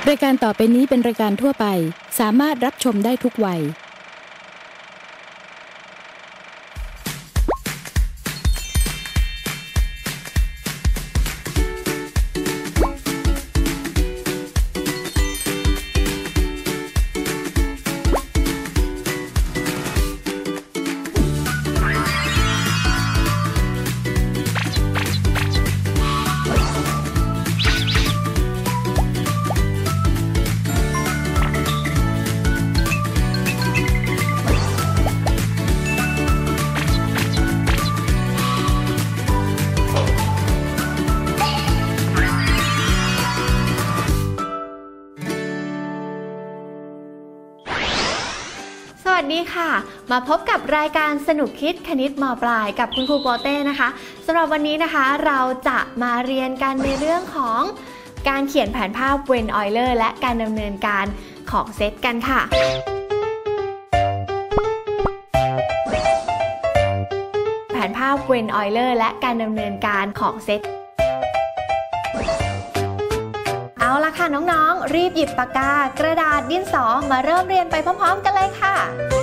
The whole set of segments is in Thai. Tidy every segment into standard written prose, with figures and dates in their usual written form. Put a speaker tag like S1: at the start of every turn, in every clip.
S1: รายการต่อไปนี้เป็นรายการทั่วไปสามารถรับชมได้ทุกวัย
S2: สวัสดีค่ะมาพบกับรายการสนุกคิดคณิตม.ปลายกับคุณครูโปเต้นะคะสำหรับวันนี้นะคะเราจะมาเรียนกันในเรื่องของการเขียนแผนภาพเวนออยเลอร์และการดำเนินการของเซตกันค่ะแผนภาพเวนออยเลอร์และการดำเนินการของเซตเอาละค่ะน้องๆรีบหยิบปากกากระดาษดินสอมาเริ่มเรียนไปพร้อมๆกันเลยค่ะ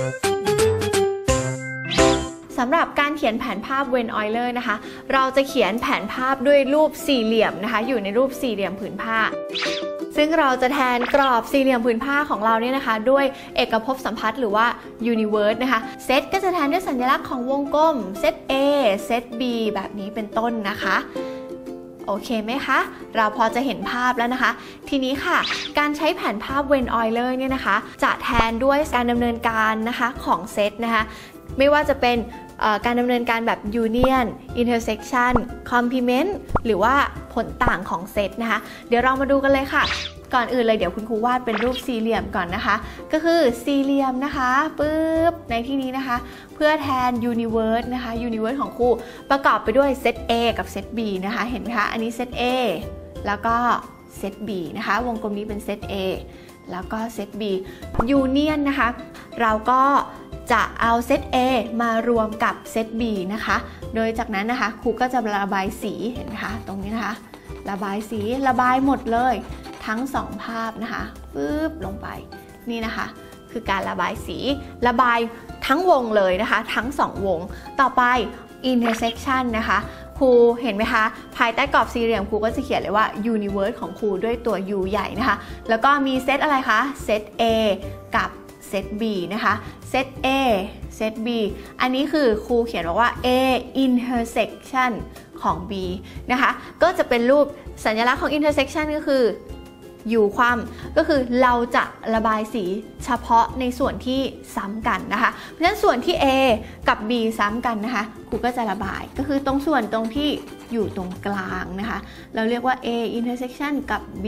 S2: สำหรับการเขียนแผนภาพเวนออยเลอร์นะคะเราจะเขียนแผนภาพด้วยรูปสี่เหลี่ยมนะคะอยู่ในรูปสี่เหลี่ยมผืนผ้าซึ่งเราจะแทนกรอบสี่เหลี่ยมผืนผ้าของเราเนี่ยนะคะด้วยเอกภพสัมพัทธ์หรือว่ายูนิเวิร์สนะคะเซตก็จะแทนด้วยสัญลักษณ์ของวงกลมเซต A เซต B แบบนี้เป็นต้นนะคะโอเคไหมคะเราพอจะเห็นภาพแล้วนะคะทีนี้ค่ะการใช้แผนภาพเวนออยเลอร์เนี่ยนะคะจะแทนด้วยการดำเนินการนะคะของเซตนะคะไม่ว่าจะเป็นการดำเนินการแบบ union intersection complement หรือว่าผลต่างของเซตนะคะเดี๋ยวเรามาดูกันเลยค่ะก่อนอื่นเลยเดี๋ยวคุณครูวาดเป็นรูปสี่เหลี่ยมก่อนนะคะก็คือสี่เหลี่ยมนะคะปึ๊บในที่นี้นะคะเพื่อแทน universe นะคะ universe ของครูประกอบไปด้วยเซต A กับเซต B นะคะเห็นไหมคะอันนี้เซต A แล้วก็เซต B นะคะวงกลมนี้เป็นเซต A แล้วก็เซต B union นะคะเราก็จะเอาเซต A มารวมกับเซต B นะคะโดยจากนั้นนะคะครูก็จะระบายสีเห็นไหมคะตรงนี้นะคะระบายสีระบายหมดเลยทั้ง2ภาพนะคะปึ๊บลงไปนี่นะคะคือการระบายสีระบายทั้งวงเลยนะคะทั้ง2วงต่อไป intersection นะคะครูเห็นไหมคะภายใต้กรอบสี่เหลี่ยมครูก็จะเขียนเลยว่า universe ของครูด้วยตัว U ใหญ่นะคะแล้วก็มีเซตอะไรคะเซต A กับเซต B นะคะเซต A เซต B อันนี้คือครูเขียนบอกว่า A intersection ของ B นะคะก็จะเป็นรูปสัญลักษณ์ของ intersection ก็คืออยู่ความก็คือเราจะระบายสีเฉพาะในส่วนที่ซ้ำกันนะคะเพราะฉะนั้นส่วนที่ A กับ B ซ้ำกันนะคะครูก็จะระบายก็คือตรงส่วนตรงที่อยู่ตรงกลางนะคะเราเรียกว่า A intersection กับ B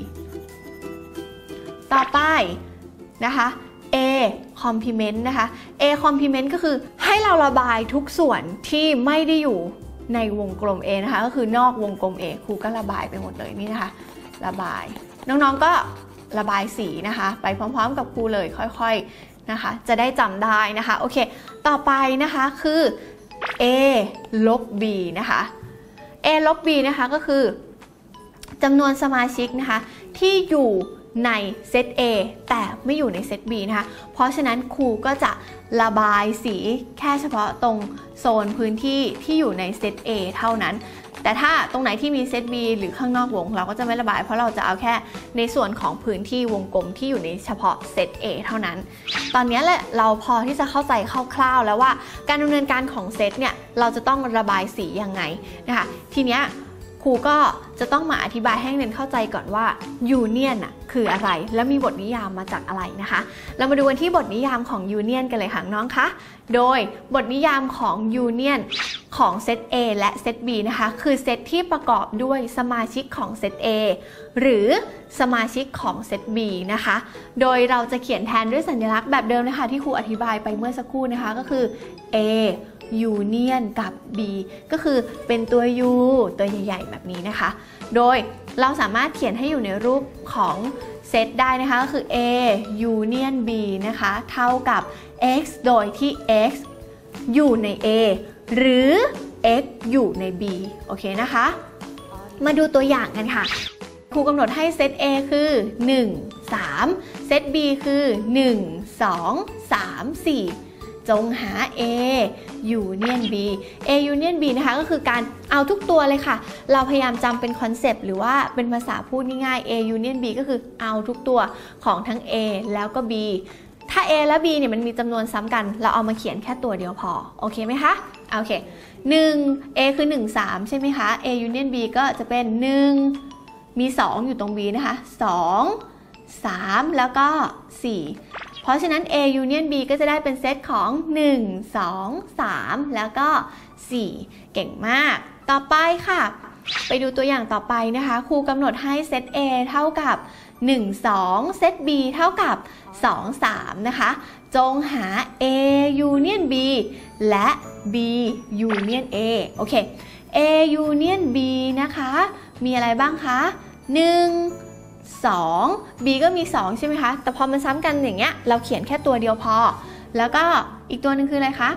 S2: ต่อไปนะคะ A complement นะคะ A complement ก็คือให้เราระบายทุกส่วนที่ไม่ได้อยู่ในวงกลม A นะคะก็คือนอกวงกลม A ครูก็ระบายไปหมดเลยนี่นะคะระบายน้องๆก็ระบายสีนะคะไปพร้อมๆกับครูเลยค่อยๆนะคะจะได้จำได้นะคะโอเคต่อไปนะคะคือ A ลบ B นะคะ A ลบ B นะคะก็คือจำนวนสมาชิกนะคะที่อยู่ในเซต A แต่ไม่อยู่ในเซต B นะคะเพราะฉะนั้นครูก็จะระบายสีแค่เฉพาะตรงโซนพื้นที่ที่อยู่ในเซต A เท่านั้นแต่ถ้าตรงไหนที่มีเซต B หรือข้างนอกวงเราก็จะไม่ระบายเพราะเราจะเอาแค่ในส่วนของพื้นที่วงกลมที่อยู่ในเฉพาะเซต A เท่านั้นตอนนี้แหละเราพอที่จะเข้าใจคร่าวๆแล้วว่าการดำเนินการของเซตเนี่ยเราจะต้องระบายสียังไงนะคะทีเนี้ยครูก็จะต้องมาอธิบายให้นักเรียนเข้าใจก่อนว่า Union คืออะไรและมีบทนิยามมาจากอะไรนะคะเรามาดูกันที่บทนิยามของ Union กันเลยค่ะน้องคะโดยบทนิยามของ Union ของเซต A และเซต B นะคะคือเซตที่ประกอบด้วยสมาชิกของเซต A หรือสมาชิกของเซต B นะคะโดยเราจะเขียนแทนด้วยสัญลักษณ์แบบเดิมนะคะที่ครูอธิบายไปเมื่อสักครู่นะคะก็คือ A Union กับ B ก็คือเป็นตัว U ตัวใหญ่ๆแบบนี้นะคะโดยเราสามารถเขียนให้อยู่ในรูปของเซตได้นะคะก็คือ A Union B นะคะเท่ากับ X โดยที่ X อยู่ใน A หรือ X อยู่ใน B โอเคนะคะมาดูตัวอย่างกันค่ะครูกำหนดให้เซต A คือ1 3เซต B คือ1 2 3 4จงหา A Union B A Union B นะคะก็คือการเอาทุกตัวเลยค่ะเราพยายามจำเป็นคอนเซปต์หรือว่าเป็นภาษาพูดง่ายๆ A Union B ก็คือเอาทุกตัวของทั้ง A แล้วก็ B ถ้า A และ B เนี่ยมันมีจำนวนซ้ำกันเราเอามาเขียนแค่ตัวเดียวพอโอเคไหมคะโอเค1 A คือ1 3ใช่ไหมคะ A Union B ก็จะเป็น1มี2อยู่ตรง B นะคะ2 3แล้วก็4เพราะฉะนั้น A Union B ก็จะได้เป็นเซตของ1 2 3แล้วก็4เก่งมากต่อไปค่ะไปดูตัวอย่างต่อไปนะคะครูกำหนดให้เซต A เท่ากับ1 2เซต B เท่ากับ2 3นะคะจงหา A Union B และ B Union A โอเค A Union B นะคะมีอะไรบ้างคะ1 2 B ก็มี2ใช่ไหมคะแต่พอมันซ้ำกันอย่างเงี้ยเราเขียนแค่ตัวเดียวพอแล้วก็อีกตัวหนึ่งคืออะไรคะ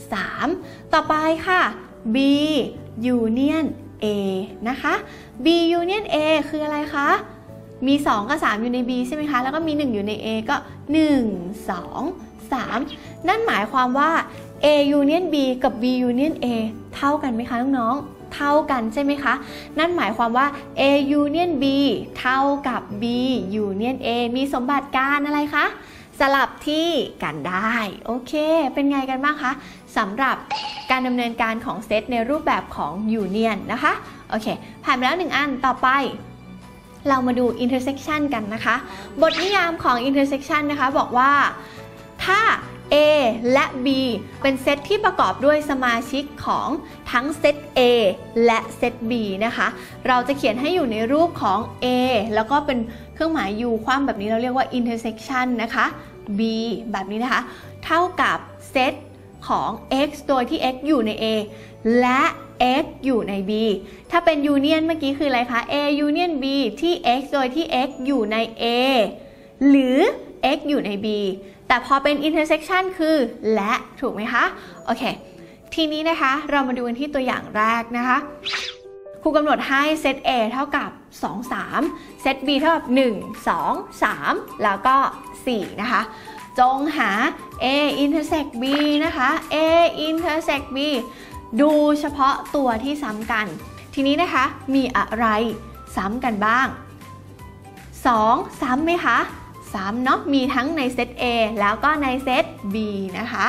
S2: 3ต่อไปค่ะ B Union A นะคะ B Union A คืออะไรคะมี2กับ3อยู่ใน B ใช่ไหมคะแล้วก็มี1อยู่ใน A ก็1 2 3นั่นหมายความว่า A Union B กับ B Union A เท่ากันไหมคะน้องๆเท่ากันใช่ไหมคะนั่นหมายความว่า A Union B เท่ากับ B Union A มีสมบัติการอะไรคะสลับที่กันได้โอเคเป็นไงกันบ้างคะสำหรับการดำเนินการของเซตในรูปแบบของ Union นะคะโอเคผ่านไปแล้ว1อันต่อไปเรามาดู intersection กันนะคะบทนิยามของ intersection นะคะบอกว่าถ้า A และ B เป็นเซตที่ประกอบด้วยสมาชิกของทั้งเซต A และเซต B นะคะเราจะเขียนให้อยู่ในรูปของ A แล้วก็เป็นเครื่องหมาย U คว่ำแบบนี้เราเรียกว่า intersection นะคะ B แบบนี้นะคะเท่ากับเซตของ x โดยที่ x อยู่ใน A และ x อยู่ใน B ถ้าเป็น union เมื่อกี้คืออะไรคะ A union B ที่ x โดยที่ x อยู่ใน A หรือ x อยู่ใน B แต่พอเป็น intersection คือและถูกไหมคะโอเคทีนี้นะคะเรามาดูกันที่ตัวอย่างแรกนะคะครูกำหนดให้เซต A เท่ากับ2 3เซต B เท่ากับ1 2 3แล้วก็4นะคะจงหา A intersect B นะคะ A intersect B ดูเฉพาะตัวที่ซ้ำกันทีนี้นะคะมีอะไรซ้ำกันบ้าง2ซ้ำไหมคะ3เนาะมีทั้งในเซต A แล้วก็ในเซต B นะคะ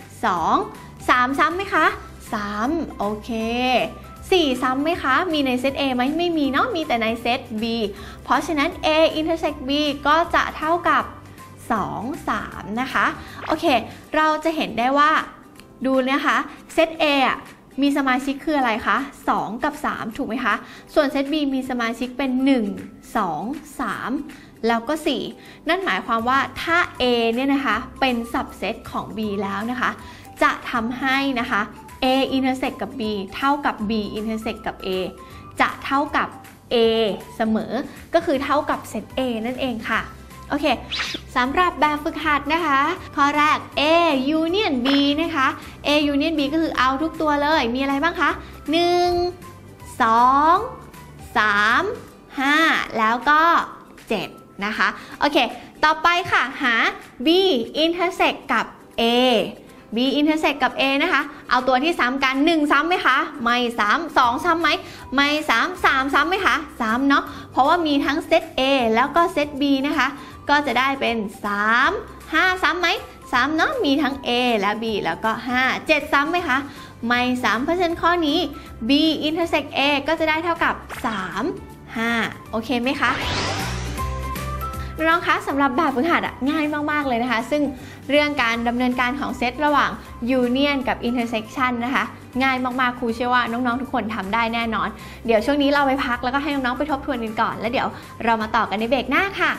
S2: 2 3ซ้ำไหมคะ3โอเค4ซ้ำไหมคะมีในเซต A ไหมไม่มีเนาะมีแต่ในเซต B เพราะฉะนั้น A intersect B ก็จะเท่ากับ2 3นะคะโอเคเราจะเห็นได้ว่าดูนะคะเซต A มีสมาชิกคืออะไรคะ2กับ3ถูกไหมคะส่วนเซต B มีสมาชิกเป็น1 2 3แล้วก็4นั่นหมายความว่าถ้า A เนี่ยนะคะเป็นสับเซตของ B แล้วนะคะจะทำให้นะคะ A intersect กับ B เท่ากับ B intersect กับ A จะเท่ากับ A เสมอก็คือเท่ากับเซต A นั่นเองค่ะโอเคสำหรับแบบฝึกหัดนะคะข้อแรก A union B นะคะ A union B ก็คือเอาทุกตัวเลยมีอะไรบ้างคะ1 2 3 5แล้วก็7นะคะโอเคต่อไปค่ะหา B intersect กับ A B intersect กับ A นะคะเอาตัวที่ซ้ำกัน1ซ้ำไหมคะไม่ซ้ำ2ซ้ำไหมไม่ซ้ำ3ซ้ำไหมคะซ้ำเนาะเพราะว่ามีทั้งเซต A แล้วก็เซต B นะคะก็จะได้เป็น3 5ซ้ำไหม3เนาะมีทั้ง A และ B แล้วก็5 7ซ้ำไหมคะไม่ซ้ำเพราะฉะนั้นข้อนี้ B intersect A ก็จะได้เท่ากับ3 5โอเคไหมคะน้องคะสำหรับแบบฝึกหัดง่ายมากๆเลยนะคะซึ่งเรื่องการดำเนินการของเซตระหว่าง union กับ intersection นะคะง่ายมากๆครูเชื่อว่าน้องๆทุกคนทำได้แน่นอนเดี๋ยวช่วงนี้เราไปพักแล้วก็ให้น้องๆไปทบทวนกันก่อนแล้วเดี๋ยวเรามาต่อกันในเบรกหน้าค่ะ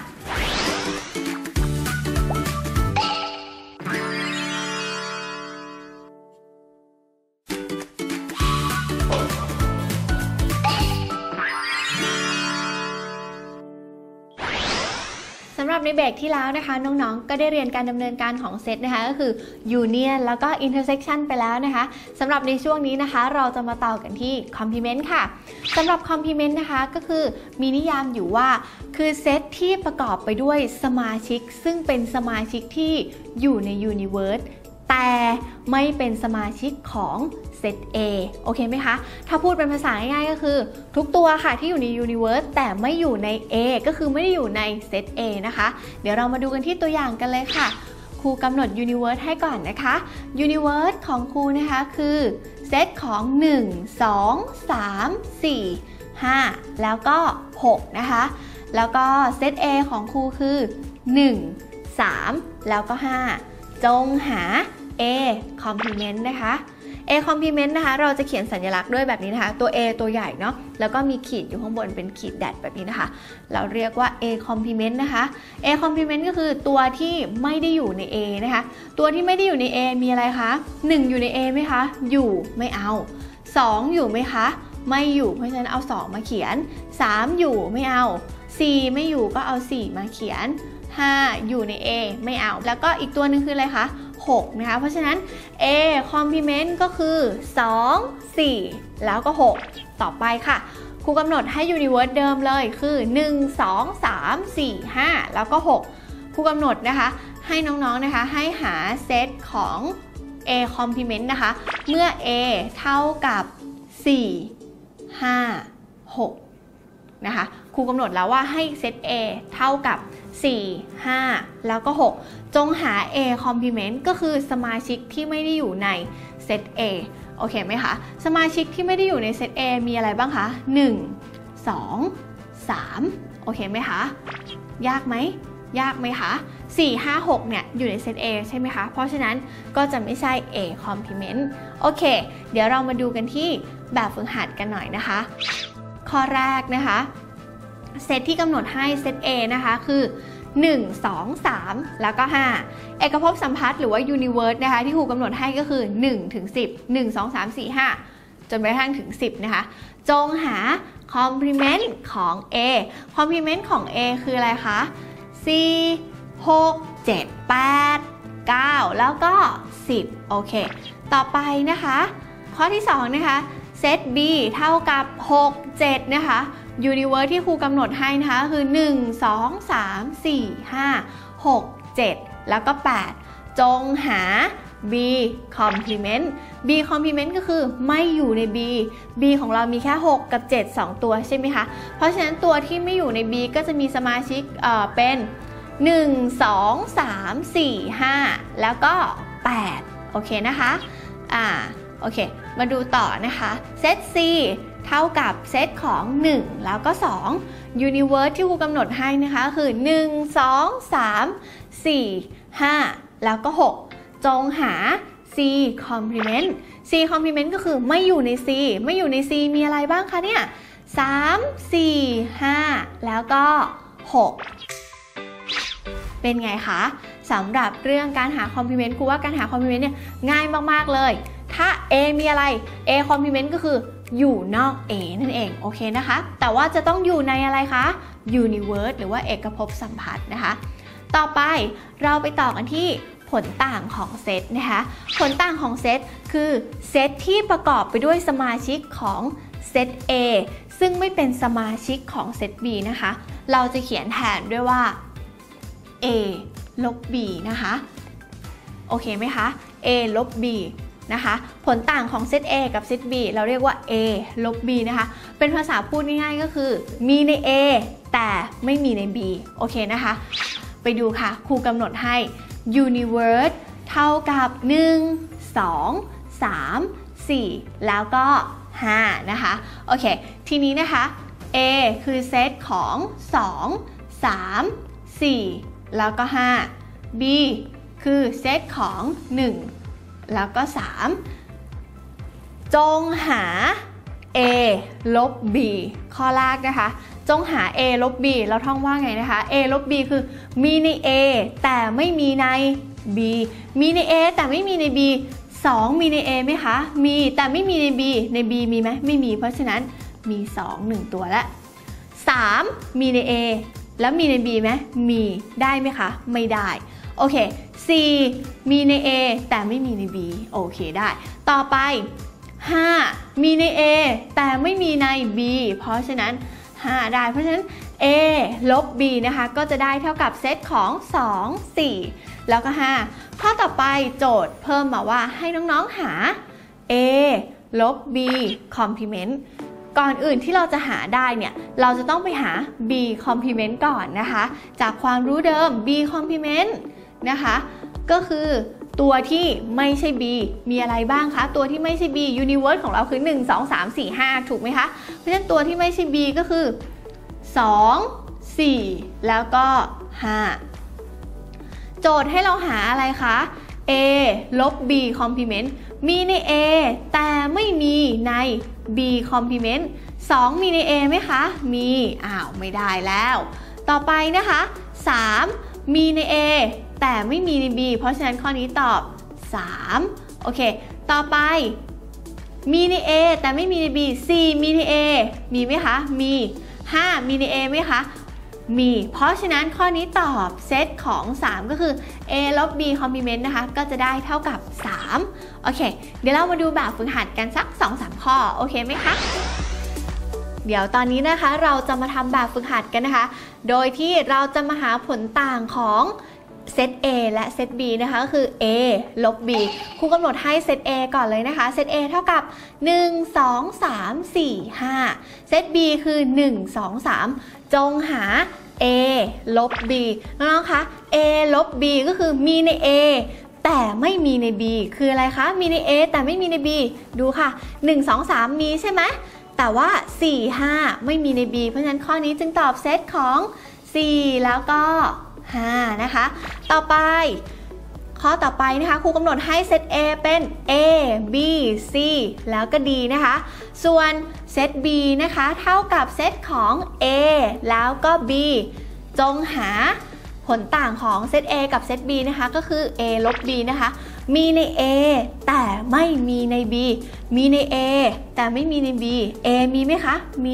S2: สำหหรับในเบรกที่แล้วนะคะน้องๆก็ได้เรียนการดำเนินการของเซตนะคะก็คือ Union แล้วก็ Intersection ไปแล้วนะคะสำหรับในช่วงนี้นะคะเราจะมาต่อกันที่ Complement ค่ะสำหรับ Complement นะคะก็คือมีนิยามอยู่ว่าคือเซตที่ประกอบไปด้วยสมาชิกซึ่งเป็นสมาชิกที่อยู่ใน Universe แต่ไม่เป็นสมาชิกของเซต A โอเคไหมคะถ้าพูดเป็นภาษาง่ายๆก็คือทุกตัวค่ะที่อยู่ใน Universe แต่ไม่อยู่ใน A ก็คือไม่ได้อยู่ในเซต A นะคะเดี๋ยวเรามาดูกันที่ตัวอย่างกันเลยค่ะครูกำหนด Universe ให้ก่อนนะคะ Universe ของครูนะคะคือเซตของ1 2 3 4 5แล้วก็6นะคะแล้วก็เซต A ของครูคือ1 3แล้วก็5จงหา A complement นะคะ A complement นะคะเราจะเขียนสัญลักษณ์ด้วยแบบนี้นะคะตัว A ตัวใหญ่เนาะแล้วก็มีขีดอยู่ข้างบนเป็นขีดแดดแบบนี้นะคะเราเรียกว่า A complement นะคะ A complement ก็คือตัวที่ไม่ได้อยู่ใน A นะคะตัวที่ไม่ได้อยู่ใน A มีอะไรคะ1อยู่ใน A ไหมคะอยู่ไม่เอา2อยู่ไหมคะไม่อยู่เพราะฉะนั้นเอา2มาเขียน3อยู่ไม่เอา4ไม่อยู่ก็เอา4มาเขียน5อยู่ใน A ไม่เอาแล้วก็อีกตัวหนึ่งคืออะไรคะ6นะคะเพราะฉะนั้น A complement ก็คือ2 4แล้วก็6ต่อไปค่ะครูกำหนดให้ Universe เดิมเลยคือ1 2 3 4 5แล้วก็6ครูกำหนดนะคะให้น้องๆนะคะให้หาเซตของ A complement นะคะเมื่อ A เท่ากับ4 5 6นะคะครูกำหนดแล้วว่าให้เซต A เท่ากับ4 5แล้วก็6จงหา A complement ก็คือสมาชิกที่ไม่ได้อยู่ในเซต A โอเคไหมคะสมาชิกที่ไม่ได้อยู่ในเซต A มีอะไรบ้างคะ1 2 3โอเคไหมคะยากไหมคะ4 5 6เนี่ยอยู่ในเซต A ใช่ไหมคะเพราะฉะนั้นก็จะไม่ใช่ A complement โอเคเดี๋ยวเรามาดูกันที่แบบฝึกหัดกันหน่อยนะคะข้อแรกนะคะเซตที่กำหนดให้เซต A นะคะคือ1 2 3แล้วก็5เอกภพสัมพัทธ์หรือว่า Universe นะคะที่ครูกำหนดให้ก็คือ1ถึง10 1 2 3 4 5จนไปกระทั่งถึง10นะคะจงหา complement ของ A complement ของ A คืออะไรคะ4 6 7 8 9แล้วก็10โอเคต่อไปนะคะข้อที่2นะคะเซต B เท่ากับ6 7นะคะUniverse ที่ครูกำหนดให้นะคะคือ1 2 3 4 5 6 7แล้วก็8จงหา B complement B complement ก็คือไม่อยู่ใน B B ของเรามีแค่6กับ7 2ตัวใช่ไหมคะเพราะฉะนั้นตัวที่ไม่อยู่ใน B ก็จะมีสมาชิกเป็น1 2 3 4 5แล้วก็8โอเคนะคะโอเคมาดูต่อนะคะเซต C เท่ากับเซตของ1แล้วก็2 Universe ที่ครูกำหนดให้นะคะคือ1 2 3 4 5แล้วก็6จงหา C complement C complement ก็คือไม่อยู่ใน C ไม่อยู่ใน C มีอะไรบ้างคะเนี่ย3 4 5แล้วก็6เป็นไงคะสำหรับเรื่องการหา complement ครูว่าการหา complement เนี่ยง่ายมากๆเลยถ้า A มีอะไร A complement ก็คืออยู่นอก A นั่นเองโอเคนะคะแต่ว่าจะต้องอยู่ในอะไรคะ Universe หรือว่าเอกภพสัมพัทธ์นะคะต่อไปเราไปต่อกันที่ผลต่างของเซตนะคะผลต่างของเซตคือเซตที่ประกอบไปด้วยสมาชิกของเซต A ซึ่งไม่เป็นสมาชิกของเซต B นะคะเราจะเขียนแทนด้วยว่า A ลบ B นะคะโอเคไหมคะ A ลบ Bนะคะผลต่างของเซต A กับเซต B เราเรียกว่า A ลบ B นะคะเป็นภาษาพูดง่ายๆก็คือมีใน A แต่ไม่มีใน B โอเคนะคะไปดูค่ะครูกำหนดให้ Universe เท่ากับ1 2 3 4แล้วก็5นะคะโอเคทีนี้นะคะ A คือเซตของ2 3 4แล้วก็5 B คือเซตของ1แล้วก็3จงหา A ลบ B ข้อแรกนะคะจงหา A ลบ B เราท่องว่าไงนะคะ A ลบ B คือมีใน A แต่ไม่มีใน B มีใน A แต่ไม่มีใน B 2มีใน A ไหมคะมีแต่ไม่มีใน B ใน B มีไหมไม่มีเพราะฉะนั้นมี2 1ตัวละ3มีใน A แล้วมีใน B ไหมมีได้ไหมคะไม่ได้โอเค C มีใน A แต่ไม่มีใน B โอเคได้ต่อไป5มีใน A แต่ไม่มีใน B เพราะฉะนั้น5ได้เพราะฉะนั้น A ลบ B นะคะก็จะได้เท่ากับเซตของ2 4แล้วก็5ข้อต่อไปโจทย์เพิ่มมาว่าให้น้องๆหา A ลบ B complement ก่อนอื่นที่เราจะหาได้เนี่ยเราจะต้องไปหา B complement ก่อนนะคะจากความรู้เดิม B complement นะคะก็คือตัวที่ไม่ใช่ B มีอะไรบ้างคะตัวที่ไม่ใช่ B universe ของเราคือ1 2 3 4 5ถูกไหมคะเพราะฉะนั้นตัวที่ไม่ใช่ B ก็คือ2 4แล้วก็5โจทย์ให้เราหาอะไรคะ A ลบ B complement มีใน A แต่ไม่มีใน B complement 2มีใน A ไหมคะมีไม่ได้แล้วต่อไปนะคะ3มีใน A แต่ไม่มีใน B เพราะฉะนั้นข้อนี้ตอบ3โอเคต่อไปมีใน A แต่ไม่มีใน B 4มีใน A มีไหมคะมี5มีใน A ไหมคะมีเพราะฉะนั้นข้อนี้ตอบเซตของ3ก็คือ A ลบ B complement นะคะก็จะได้เท่ากับ3โอเคเดี๋ยวเรามาดูแบบฝึกหัดกันสัก 2-3 ข้อโอเคไหมคะเดี๋ยวตอนนี้นะคะเราจะมาทำแบบฝึกหัดกันนะคะโดยที่เราจะมาหาผลต่างของเซต A และเซต B นะคะก็คือ A ลบ B ครูกำหนดให้เซต A ก่อนเลยนะคะเซต A เท่ากับ1 2 3 4 5เซต B คือ1 2 3จงหา A ลบ B น้องๆคะ A ลบ B ก็คือมีใน A แต่ไม่มีใน B คืออะไรคะมีใน A แต่ไม่มีใน B ดูค่ะ1 2 3มีใช่ไหมแต่ว่า4 5ไม่มีใน B เพราะฉะนั้นข้อนี้จึงตอบเซตของ4แล้วก็5นะคะต่อไปข้อต่อไปนะคะครูกำหนดให้เซต A เป็น A B C แล้วก็ D นะคะส่วนเซต B นะคะเท่ากับเซตของ A แล้วก็ B จงหาผลต่างของเซต A กับเซต B นะคะก็คือ A ลบ B นะคะมีใน A แต่ไม่มีใน B มีใน A แต่ไม่มีใน B A มีไหมคะมี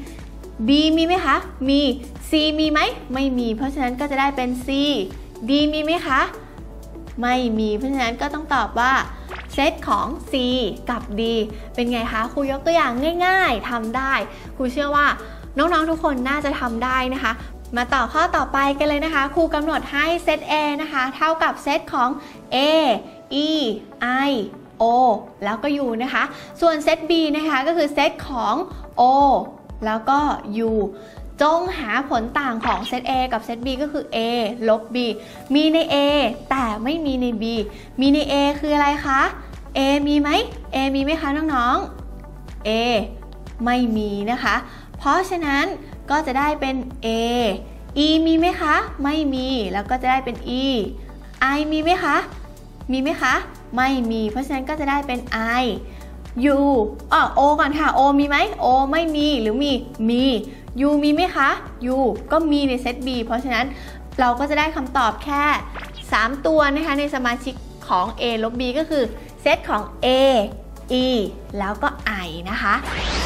S2: B มีไหมคะมี C มีไหมไม่มีเพราะฉะนั้นก็จะได้เป็น C D มีไหมคะไม่มีเพราะฉะนั้นก็ต้องตอบว่าเซตของ C กับ D เป็นไงคะครูยกตัวอย่างง่ายๆทำได้ครูเชื่อว่าน้องๆทุกคนน่าจะทำได้นะคะมาต่อข้อต่อไปกันเลยนะคะครูกำหนดให้เซต A นะคะเท่ากับเซตของ A E I O แล้วก็ U นะคะส่วนเซต B นะคะก็คือเซตของ O แล้วก็ U จงหาผลต่างของเซต A กับเซต B ก็คือ A ลบ B มีใน A แต่ไม่มีใน B มีใน A คืออะไรคะ A มีไหม A มีไหมคะน้องๆ A ไม่มีนะคะเพราะฉะนั้นก็จะได้เป็น A E มีไหมคะไม่มีแล้วก็จะได้เป็น E I มีไหมคะมีไหมคะไม่มีเพราะฉะนั้นก็จะได้เป็น I U O ก่อนค่ะ O มีไหม O ไม่มีหรือมี U มีไหมคะ U ก็มีในเซต B เพราะฉะนั้นเราก็จะได้คำตอบแค่3ตัวนะคะในสมาชิกของ A ลบ B ก็คือเซตของ A E แล้วก็ I นะคะ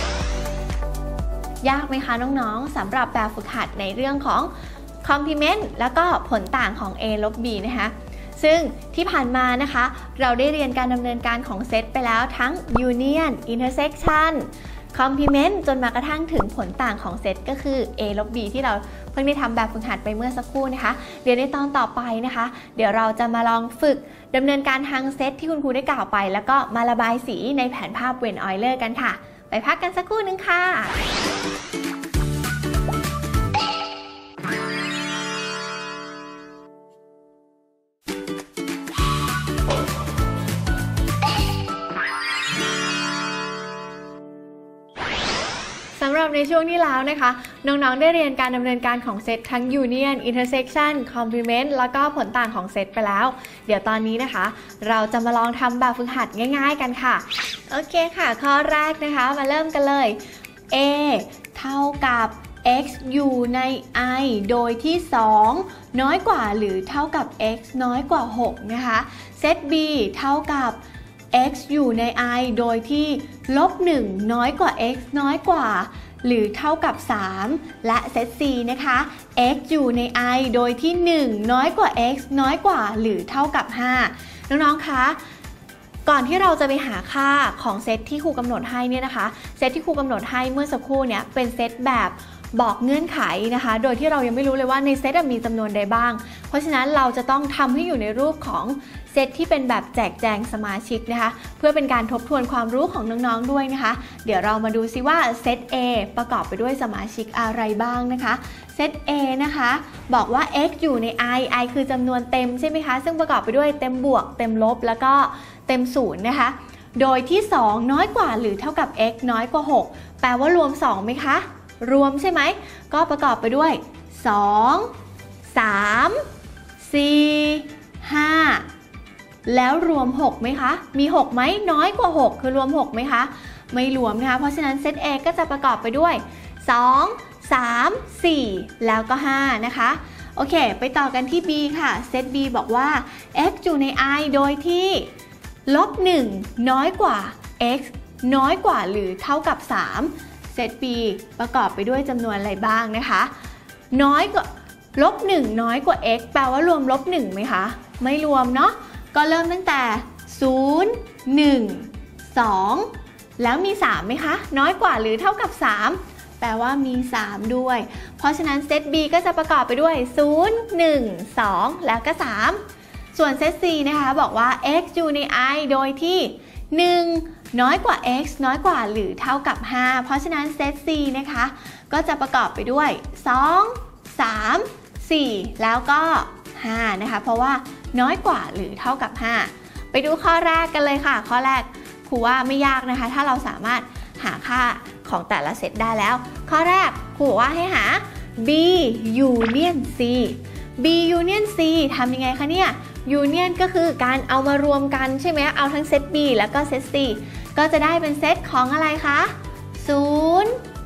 S2: ยากไหมคะน้องๆสำหรับแบบฝึกหัดในเรื่องของ complement แล้วก็ผลต่างของ A ลบ B นะคะซึ่งที่ผ่านมานะคะเราได้เรียนการดำเนินการของเซตไปแล้วทั้ง union intersection complement จนมากระทั่งถึงผลต่างของเซตก็คือ A ลบ B ที่เราเพิ่งได้ทำแบบฝึกหัดไปเมื่อสักครู่นะคะเดี๋ยวในตอนต่อไปนะคะเดี๋ยวเราจะมาลองฝึกดำเนินการทางเซตที่คุณครูได้กล่าวไปแล้วก็มาระบายสีในแผนภาพเวนออยเลอร์กันค่ะไปพักกันสักครู่นึงค่ะสำหรับในช่วงที่แล้วนะคะน้องๆได้เรียนการดำเนินการของเซตทั้ง union intersection complement แล้วก็ผลต่างของเซตไปแล้วเดี๋ยวตอนนี้นะคะเราจะมาลองทำแบบฝึกหัดง่ายๆกันค่ะโอเคค่ะข้อแรกนะคะมาเริ่มกันเลย A เท่ากับ x อยู่ใน i โดยที่2น้อยกว่าหรือเท่ากับ x น้อยกว่า6นะคะเซต B เท่ากับ x อยู่ใน i โดยที่ลบ1น้อยกว่า x น้อยกว่าหรือเท่ากับ3และเซต C นะคะ x อยู่ใน i โดยที่1น้อยกว่า x น้อยกว่าหรือเท่ากับ5น้องๆคะก่อนที่เราจะไปหาค่าของเซตที่ครูกำหนดให้เนี่ยนะคะเซตที่ครูกำหนดให้เมื่อสักครู่เนี่ยเป็นเซตแบบบอกเงื่อนไขนะคะโดยที่เรายังไม่รู้เลยว่าในเซตมีจำนวนใดบ้างเพราะฉะนั้นเราจะต้องทำให้อยู่ในรูปของเซตที่เป็นแบบแจกแจงสมาชิกนะคะเพื่อเป็นการทบทวนความรู้ของน้องๆด้วยนะคะเดี๋ยวเรามาดูซิว่าเซต A ประกอบไปด้วยสมาชิกอะไรบ้างนะคะเซต A นะคะบอกว่า x อยู่ใน i คือจำนวนเต็มใช่ไหมคะซึ่งประกอบไปด้วยเต็มบวกเต็มลบแล้วก็เต็มศูนย์นะคะโดยที่2น้อยกว่าหรือเท่ากับ x น้อยกว่า6แปลว่ารวม2ไหมคะรวมใช่ไหมก็ประกอบไปด้วย2 3 4 5แล้วรวม6ไหมคะมี6ไหมน้อยกว่า6คือรวม6ไหมคะไม่รวมนะคะเพราะฉะนั้นเซต A ก็จะประกอบไปด้วย2 3 4แล้วก็5นะคะโอเคไปต่อกันที่ B ค่ะเซต B บอกว่า x อยู่ใน i โดยที่ลบ1น้อยกว่า x น้อยกว่าหรือเท่ากับ3เซต B ประกอบไปด้วยจำนวนอะไรบ้างนะคะน้อยกว่าลบ1น้อยกว่า x แปลว่ารวมลบ1ไหมคะไม่รวมเนาะก็เริ่มตั้งแต่0 1 2แล้วมี3ไหมคะน้อยกว่าหรือเท่ากับ3แปลว่ามี3ด้วยเพราะฉะนั้นเซต B ก็จะประกอบไปด้วย0 1 2แล้วก็3ส่วนเซต C นะคะบอกว่า x อยู่ใน i โดยที่1น้อยกว่า x น้อยกว่าหรือเท่ากับ5เพราะฉะนั้นเซต C นะคะก็จะประกอบไปด้วย2 3 4แล้วก็5นะคะเพราะว่าน้อยกว่าหรือเท่ากับ5ไปดูข้อแรกกันเลยค่ะข้อแรกครูว่าไม่ยากนะคะถ้าเราสามารถหาค่าของแต่ละเซตได้แล้วข้อแรกครูบอกว่าให้หา b union c b union c ทำยังไงคะเนี่ย union ก็คือการเอามารวมกันใช่ไหมเอาทั้งเซต b แล้วก็เซต c ก็จะได้เป็นเซตของอะไรคะ0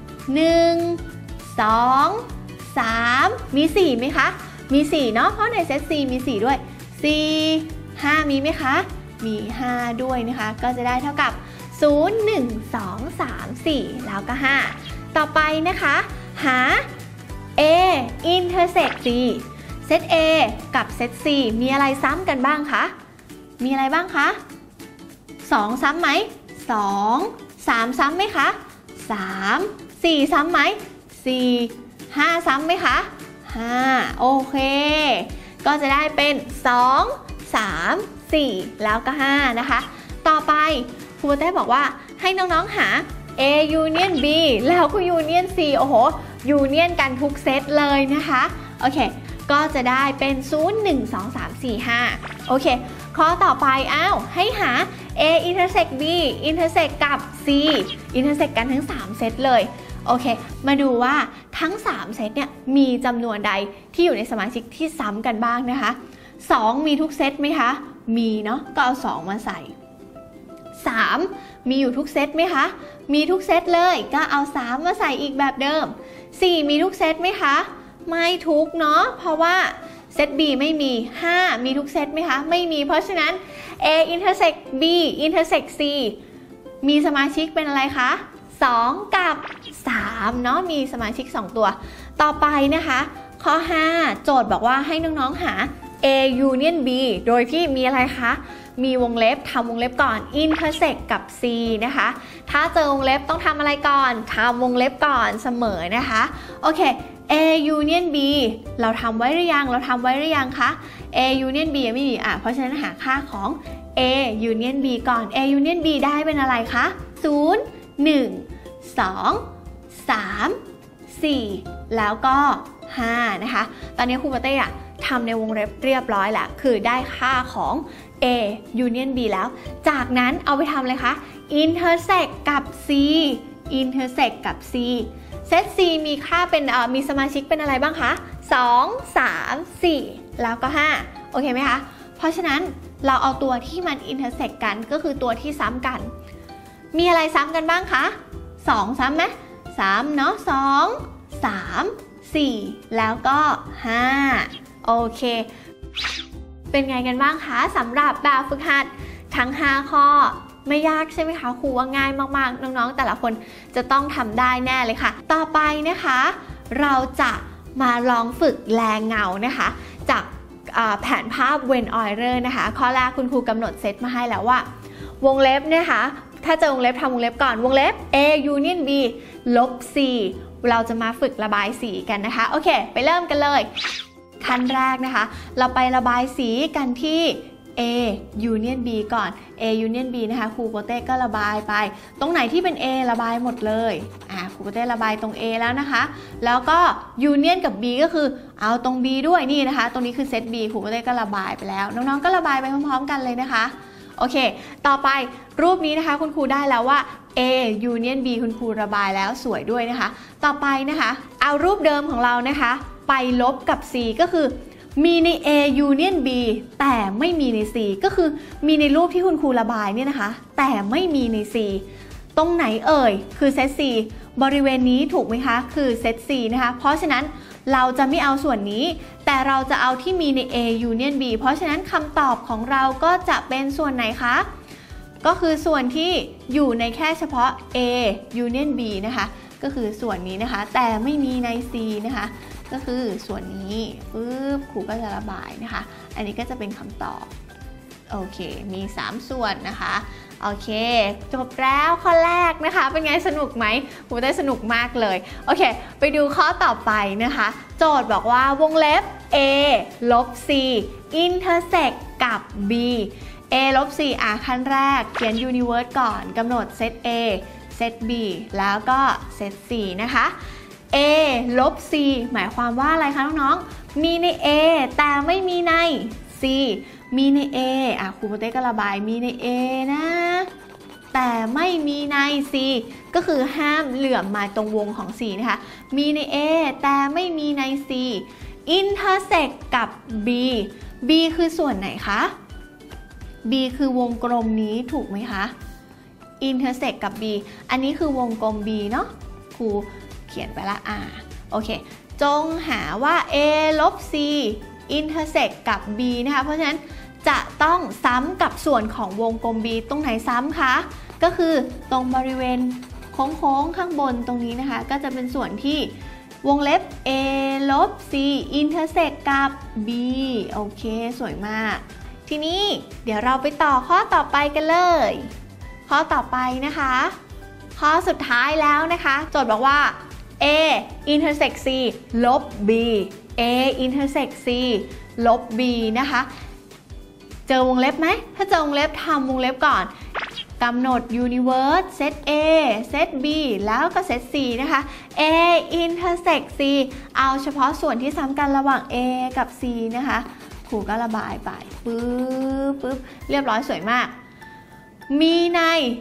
S2: 1 2 3มี4ไหมคะมี4เนาะเพราะในเซต C มี4ด้วย4 5มีไหมคะมี5ด้วยนะคะก็จะได้เท่ากับ0 1 2 3 4แล้วก็5ต่อไปนะคะหา A intersect C เซต A กับเซต C มีอะไรซ้ำกันบ้างคะมีอะไรบ้างคะ2ซ้ำไหม2 3ซ้ำไหมคะ3 4ซ้ำไหม4 5ซ้ำไหมคะ5โอเคก็จะได้เป็น2 3 4แล้วก็5นะคะต่อไปครูโบเต้บอกว่าให้น้องๆหา A union B แล้วก็ union C โอ้โห union กันทุกเซตเลยนะคะโอเคก็จะได้เป็น0 1 2 3 4 5โอเคข้อต่อไปให้หา A intersect B intersect กับ C intersect กันทั้ง3เซตเลยโอเคมาดูว่าทั้ง3เซตเนี่ยมีจำนวนใดที่อยู่ในสมาชิกที่ซ้ำกันบ้างนะคะ2มีทุกเซตไหมคะมีเนาะก็เอา2มาใส่3มีอยู่ทุกเซตไหมคะมีทุกเซตเลยก็เอา3มาใส่อีกแบบเดิม4มีทุกเซตไหมคะไม่ทุกเนาะเพราะว่าเซต B ไม่มี5มีทุกเซตไหมคะไม่มีเพราะฉะนั้น A intersect B intersect C มีสมาชิกเป็นอะไรคะ2กับ3เนาะมีสมาชิก2ตัวต่อไปนะคะข้อ5โจทย์บอกว่าให้น้องๆหา A union B โดยที่มีอะไรคะมีวงเล็บทำวงเล็บก่อน intersect กับ C นะคะถ้าเจอวงเล็บต้องทำอะไรก่อนทำวงเล็บก่อนเสมอนะคะโอเค A union B เราทำไว้หรือยังคะ A union B ไม่มีเพราะฉะนั้นหาค่าของ A union B ก่อน A union B ได้เป็นอะไรคะ0 1 2 3 4แล้วก็5นะคะตอนนี้ครูโบเต้ทำในวงเล็บเรียบร้อยแล้วคือได้ค่าของ A union B แล้วจากนั้นเอาไปทำเลยคะ intersect กับ C intersect กับ C เซต C มีค่าเป็นมีสมาชิกเป็นอะไรบ้างคะ2 3 4แล้วก็5โอเคไหมคะเพราะฉะนั้นเราเอาตัวที่มัน intersect กันก็คือตัวที่ซ้ำกันมีอะไรซ้ำกันบ้างคะ2ซ้ำไหม3เนาะ2 3 4แล้วก็5โอเคเป็นไงกันบ้างคะสำหรับแบบฝึกหัดทั้ง5ข้อไม่ยากใช่ไหมคะครูว่าง่ายมากๆน้องๆแต่ละคนจะต้องทำได้แน่เลยค่ะต่อไปนะคะเราจะมาลองฝึกแรงเงานะคะจากแผนภาพเวนออยเลอร์นะคะข้อแรกคุณครูกำหนดเซตมาให้แล้วว่าวงเล็บนะคะถ้าเจอวงเล็บทำวงเล็บก่อนวงเล็บ A union B ลบ C เราจะมาฝึกระบายสีกันนะคะโอเคไปเริ่มกันเลยขั้นแรกนะคะเราไประบายสีกันที่ A union B ก่อน A union B นะคะครูโปเต้ก็ระบายไปตรงไหนที่เป็น A ระบายหมดเลยครูโปเต้ระบายตรง A แล้วนะคะแล้วก็ union กับ B ก็คือเอาตรง B ด้วยนี่นะคะตรงนี้คือเซต B ครูโปเต้ก็ระบายไปแล้วน้องๆก็ระบายไปพร้อมๆกันเลยนะคะโอเคต่อไปรูปนี้นะคะคุณครูได้แล้วว่า A union B คุณครูระบายแล้วสวยด้วยนะคะต่อไปนะคะเอารูปเดิมของเรานะคะไปลบกับ C ก็คือมีใน A union B แต่ไม่มีใน C ก็คือมีในรูปที่คุณครูระบายเนี่ยนะคะแต่ไม่มีใน C ตรงไหนเอ่ยคือเซต C บริเวณนี้ถูกไหมคะคือเซต C นะคะเพราะฉะนั้นเราจะไม่เอาส่วนนี้แต่เราจะเอาที่มีใน A union B เพราะฉะนั้นคำตอบของเราก็จะเป็นส่วนไหนคะก็คือส่วนที่อยู่ในแค่เฉพาะ A union B นะคะก็คือส่วนนี้นะคะแต่ไม่มีใน C นะคะก็คือส่วนนี้ปึ๊บครูก็จะระบายนะคะอันนี้ก็จะเป็นคำตอบโอเคมี3ส่วนนะคะโอเคจบแล้วข้อแรกนะคะเป็นไงสนุกไหมครูได้สนุกมากเลยโอเคไปดูข้อต่อไปนะคะโจทย์บอกว่าวงเล็บ A ลบ C intersect กับ B A ลบ C ขั้นแรกเขียน universe ก่อนกำหนดเซต A เซต B แล้วก็เซต C นะคะ A ลบ C หมายความว่าอะไรคะน้องๆมีใน A แต่ไม่มีใน C มีใน A ครูโปเต้ก็ระบายมีใน A นะแต่ไม่มีใน C ก็คือห้ามเหลื่อมมาตรงวงของ C นะคะมีใน A แต่ไม่มีใน C intersect กับ B B คือส่วนไหนคะ B คือวงกลมนี้ถูกไหมคะ intersect กับ B อันนี้คือวงกลม B เนาะครูเขียนไปละโอเคจงหาว่า A ลบ C intersect กับ B นะคะเพราะฉะนั้นจะต้องซ้ำกับส่วนของวงกลม B ตรงไหนซ้ำคะก็คือตรงบริเวณโค้งๆข้างบนตรงนี้นะคะก็จะเป็นส่วนที่วงเล็บ A ลบ C intersect กับ B โอเคสวยมากทีนี้เดี๋ยวเราไปต่อข้อต่อไปกันเลยข้อต่อไปนะคะข้อสุดท้ายแล้วนะคะโจทย์บอกว่า A intersect C ลบ B A intersect C ลบ B นะคะเจอวงเล็บไหมถ้าเจอวงเล็บทำวงเล็บก่อนกำหนด universe เซต A เซต B แล้วก็เซต C นะคะ A intersect C เอาเฉพาะส่วนที่ซ้ำกันระหว่าง A กับ C นะคะครูก็ระบายไปปึ๊บเรียบร้อยสวยมากมีใน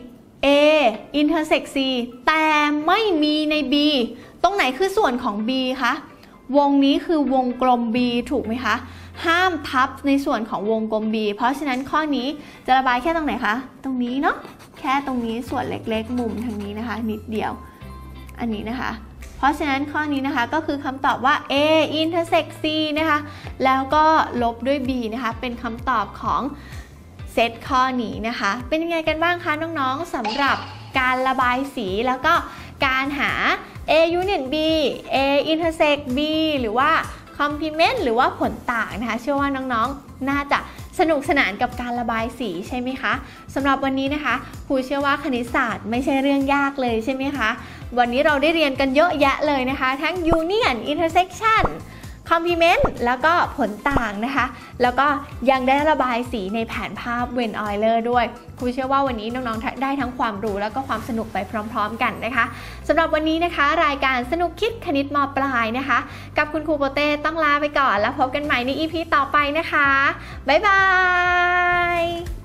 S2: A intersect C แต่ไม่มีใน B ตรงไหนคือส่วนของ B คะวงนี้คือวงกลม B ถูกไหมคะห้ามทับในส่วนของวงกลม B เพราะฉะนั้นข้อนี้จะระบายแค่ตรงไหนคะตรงนี้เนาะแค่ตรงนี้ส่วนเล็กๆมุมทางนี้นะคะนิดเดียวอันนี้นะคะเพราะฉะนั้นข้อนี้นะคะก็คือคำตอบว่า A intersect C นะคะแล้วก็ลบด้วย B นะคะเป็นคำตอบของเซตข้อนี้นะคะเป็นยังไงกันบ้างคะน้องๆสำหรับการระบายสีแล้วก็การหา A union B A intersect B หรือว่าcomplement หรือว่าผลต่างนะคะเชื่อว่าน้องๆน่าจะสนุกสนานกับการระบายสีใช่ไหมคะสำหรับวันนี้นะคะครูเชื่อว่าคณิตศาสตร์ไม่ใช่เรื่องยากเลยใช่ไหมคะวันนี้เราได้เรียนกันเยอะแยะเลยนะคะทั้ง union intersection complement แล้วก็ผลต่างนะคะแล้วก็ยังได้ระบายสีในแผนภาพเวนออยเลอร์ด้วยครูเชื่อว่าวันนี้น้องๆได้ทั้งความรู้แล้วก็ความสนุกไปพร้อมๆกันนะคะสำหรับวันนี้นะคะรายการสนุกคิดคณิตม.ปลายนะคะกับคุณครูโปเต้ต้องลาไปก่อนแล้วพบกันใหม่ใน EP ต่อไปนะคะบ๊ายบาย